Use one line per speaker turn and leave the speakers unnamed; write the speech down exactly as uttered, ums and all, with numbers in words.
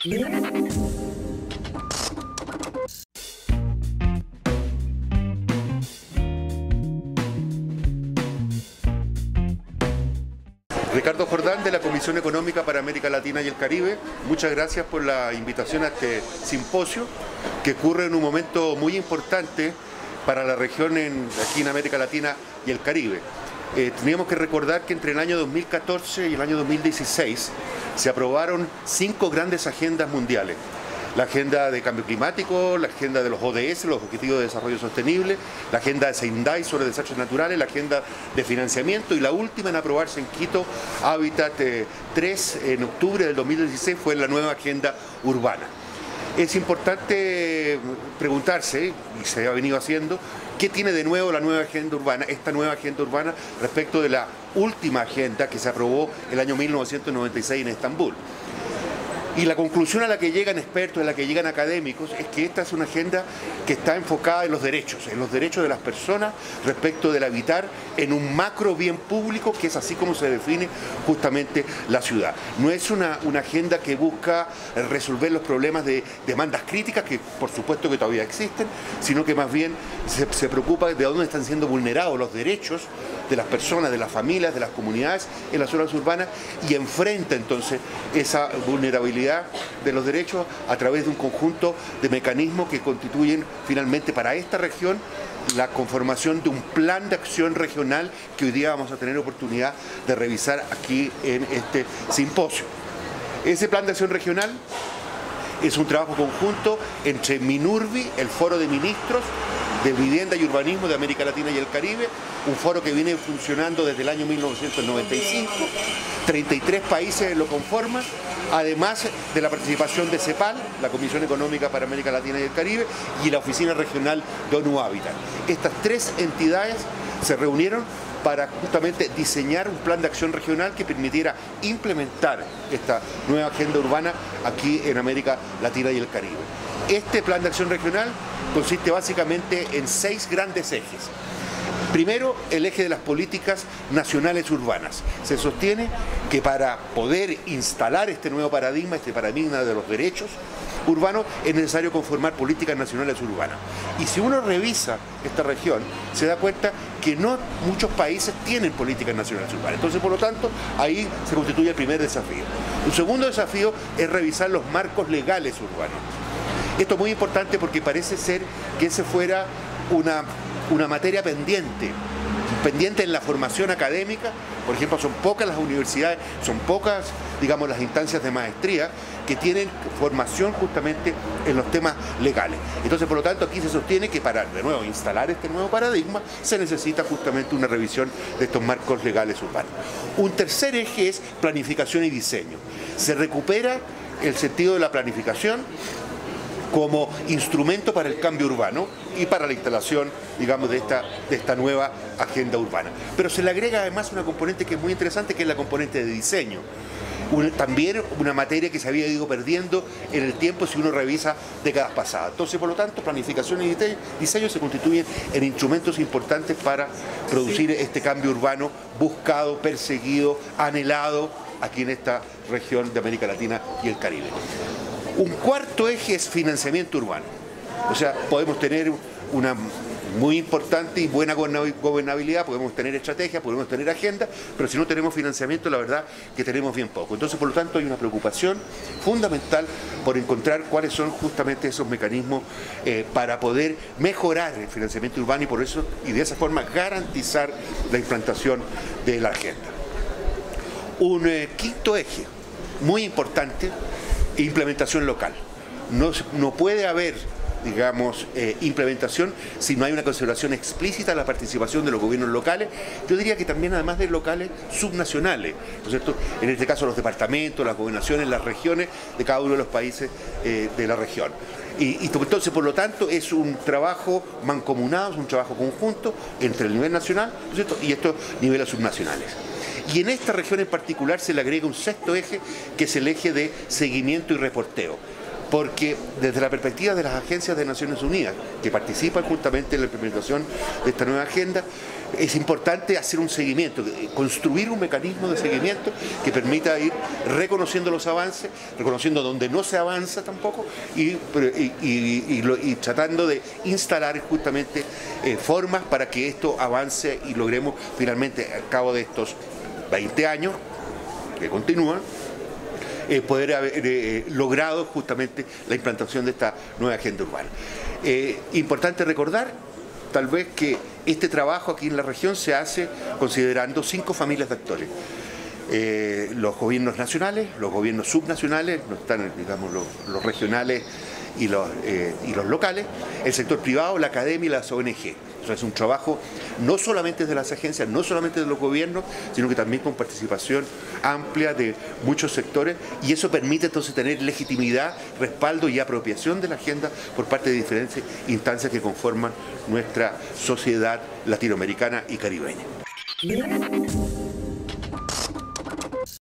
Ricardo Jordán, de la Comisión Económica para América Latina y el Caribe. Muchas gracias por la invitación a este simposio que ocurre en un momento muy importante para la región en, aquí en América Latina y el Caribe. Eh, teníamos que recordar que entre el año dos mil catorce y el año dos mil dieciséis se aprobaron cinco grandes agendas mundiales. La agenda de cambio climático, la agenda de los O D S, los Objetivos de Desarrollo Sostenible, la agenda de Sendai sobre desastres naturales, la agenda de financiamiento y la última en aprobarse en Quito, Hábitat eh, tres, en octubre del dos mil dieciséis, fue la nueva agenda urbana. Es importante preguntarse, y se ha venido haciendo, ¿qué tiene de nuevo la nueva agenda urbana, esta nueva agenda urbana respecto de la última agenda que se aprobó el año mil novecientos noventa y seis en Estambul? Y la conclusión a la que llegan expertos, a la que llegan académicos, es que esta es una agenda que está enfocada en los derechos, en los derechos de las personas respecto del habitar en un macro bien público, que es así como se define justamente la ciudad. No es una, una agenda que busca resolver los problemas de demandas críticas, que por supuesto que todavía existen, sino que más bien se, se preocupa de dónde están siendo vulnerados los derechos de las personas, de las familias, de las comunidades en las zonas urbanas, y enfrenta entonces esa vulnerabilidad de los derechos a través de un conjunto de mecanismos que constituyen finalmente para esta región la conformación de un plan de acción regional que hoy día vamos a tener oportunidad de revisar aquí en este simposio. Ese plan de acción regional es un trabajo conjunto entre MINURBI, el Foro de Ministros de Vivienda y Urbanismo de América Latina y el Caribe, un foro que viene funcionando desde el año mil novecientos noventa y cinco, treinta y tres países lo conforman, además de la participación de CEPAL, la Comisión Económica para América Latina y el Caribe, y la Oficina Regional de ONU Hábitat. Estas tres entidades se reunieron para justamente diseñar un plan de acción regional que permitiera implementar esta nueva agenda urbana aquí en América Latina y el Caribe. Este plan de acción regional consiste básicamente en seis grandes ejes. Primero, el eje de las políticas nacionales urbanas. Se sostiene que para poder instalar este nuevo paradigma, este paradigma de los derechos urbanos, es necesario conformar políticas nacionales urbanas. Y si uno revisa esta región, se da cuenta que no muchos países tienen políticas nacionales urbanas. Entonces, por lo tanto, ahí se constituye el primer desafío. El segundo desafío es revisar los marcos legales urbanos. Esto es muy importante porque parece ser que ese fuera una, una materia pendiente, pendiente en la formación académica. Por ejemplo, son pocas las universidades, son pocas, digamos, las instancias de maestría que tienen formación justamente en los temas legales. Entonces, por lo tanto, aquí se sostiene que para, de nuevo, instalar este nuevo paradigma, se necesita justamente una revisión de estos marcos legales urbanos. Un tercer eje es planificación y diseño. Se recupera el sentido de la planificación como instrumento para el cambio urbano y para la instalación, digamos, de esta, de esta nueva agenda urbana. Pero se le agrega además una componente que es muy interesante, que es la componente de diseño. Un, también una materia que se había ido perdiendo en el tiempo si uno revisa décadas pasadas. Entonces, por lo tanto, planificación y diseño se constituyen en instrumentos importantes para producir este cambio urbano buscado, perseguido, anhelado aquí en esta región de América Latina y el Caribe. Un cuarto eje es financiamiento urbano. O sea, podemos tener una muy importante y buena gobernabilidad, podemos tener estrategias, podemos tener agenda, pero si no tenemos financiamiento, la verdad que tenemos bien poco. Entonces, por lo tanto, hay una preocupación fundamental por encontrar cuáles son justamente esos mecanismos eh, para poder mejorar el financiamiento urbano y por eso, y de esa forma, garantizar la implantación de la agenda. Un eh, quinto eje muy importante, implementación local. No, no puede haber, digamos, eh, implementación si no hay una consideración explícita de la participación de los gobiernos locales. Yo diría que también, además de locales, subnacionales, ¿no es cierto? En este caso los departamentos, las gobernaciones, las regiones de cada uno de los países eh, de la región. Y, y entonces, por lo tanto, es un trabajo mancomunado, es un trabajo conjunto entre el nivel nacional, ¿no es cierto?, y estos niveles subnacionales. Y en esta región en particular se le agrega un sexto eje, que es el eje de seguimiento y reporteo. Porque desde la perspectiva de las agencias de Naciones Unidas, que participan justamente en la implementación de esta nueva agenda, es importante hacer un seguimiento, construir un mecanismo de seguimiento que permita ir reconociendo los avances, reconociendo donde no se avanza tampoco y, y, y, y, lo, y tratando de instalar justamente eh, formas para que esto avance y logremos finalmente al cabo de estos veinte años que continúan, Eh, poder haber eh, logrado justamente la implantación de esta nueva agenda urbana. Eh, importante recordar, tal vez, que este trabajo aquí en la región se hace considerando cinco familias de actores. Eh, los gobiernos nacionales, los gobiernos subnacionales, no están, digamos, los, los regionales y los, eh, y los locales, el sector privado, la academia y las O N G. Eso es un trabajo no solamente de las agencias, no solamente de los gobiernos, sino que también con participación amplia de muchos sectores, y eso permite entonces tener legitimidad, respaldo y apropiación de la agenda por parte de diferentes instancias que conforman nuestra sociedad latinoamericana y caribeña.